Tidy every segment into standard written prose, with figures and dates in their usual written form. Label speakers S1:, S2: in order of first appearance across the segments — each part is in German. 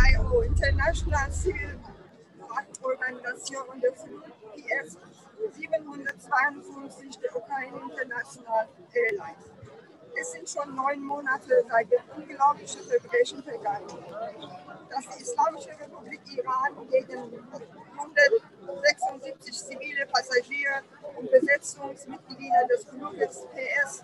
S1: ICAO, International Civil Organisation des PS 752 der Ukraine International Airlines. Es sind schon 9 Monate seit der unglaublichen Verbrechen vergangen, dass die Islamische Republik Iran gegen 176 zivile Passagiere und Besatzungsmitglieder des Fluges PS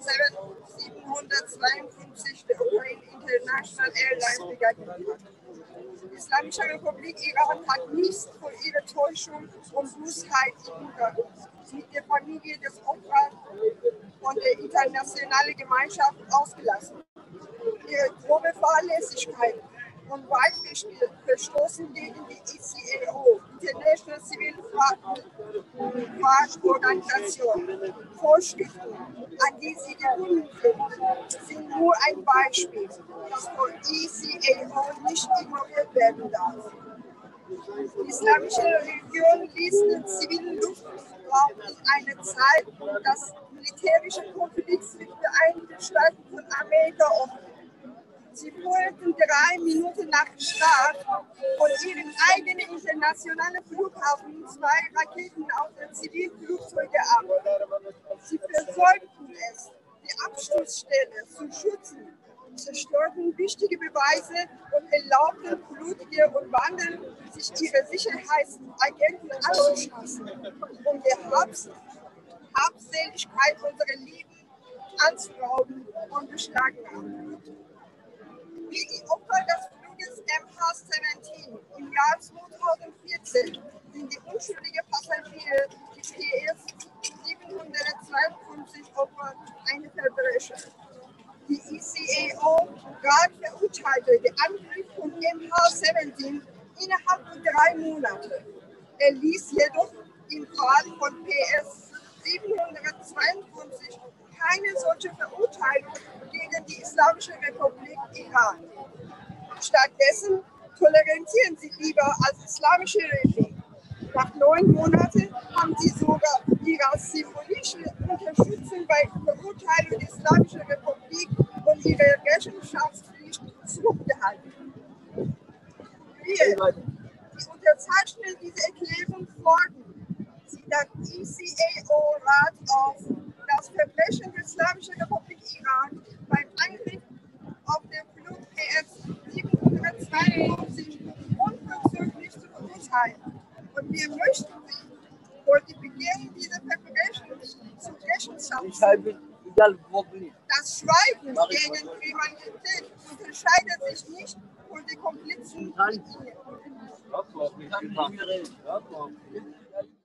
S1: 752 der Ukraine International Airlines begangen hat. Die Islamische Republik Iran hat nichts von ihrer Täuschung und Bosheit mit der Familie des Opfers von der internationalen Gemeinschaft ausgelassen. Ihre grobe Fahrlässigkeit und weitgehende Verstoßen gegen die ICAO, International Civil Organization, Vorschriften, an die sie gebunden sind nur ein Beispiel, das von ICAO nicht ignoriert werden darf. Die islamische Religion ließ den zivilen Luftraum in einer Zeit des militärischen Konflikts mit den Vereinigten Staaten von Amerika offen. Sie feuerten 3 Minuten nach Start von ihrem eigenen internationalen Flughafen 2 Raketen auf die Zivilflugzeuge ab. Sie versäumten es, die Absturzstelle zu schützen, zerstörten wichtige Beweise und erlaubten Blutige und Wandern, sich ihre Sicherheitsagenten anzuschließen, um die Habseligkeit unserer Lieben anzurauben und beschlagnahmen. Wie die Opfer des Fluges MH17 im Jahr 2014 sind die unschuldigen Passagiere des PS 752 Opfer eine Verbrecher. Die ICAO gerade verurteilte den Angriff von MH17 innerhalb von 3 Monaten. Er ließ jedoch im Fall von PS 752 keine solche Verurteilung gegen die Islamische Republik Iran. Stattdessen tolerieren sie lieber als islamische Regime. Nach 9 Monaten haben sie sogar ihre symbolische Unterstützung bei Verurteilung der Islamischen Republik und ihre Rechenschaftspflicht zurückgehalten. Wir, die Unterzeichner dieser Erklärung, fordern sie das ICAO-Rat auf, das Verbrechen der Islamischen Republik Iran beim Angriff auf den Flug PS 752 unverzüglich zu verurteilen. Und wir möchten sie vor dem Beginn dieser Verbrechen zur Rechenschaft ziehen. Das Schweigen gegen Kriminalität unterscheidet sich nicht von den Komplizen mit ihnen.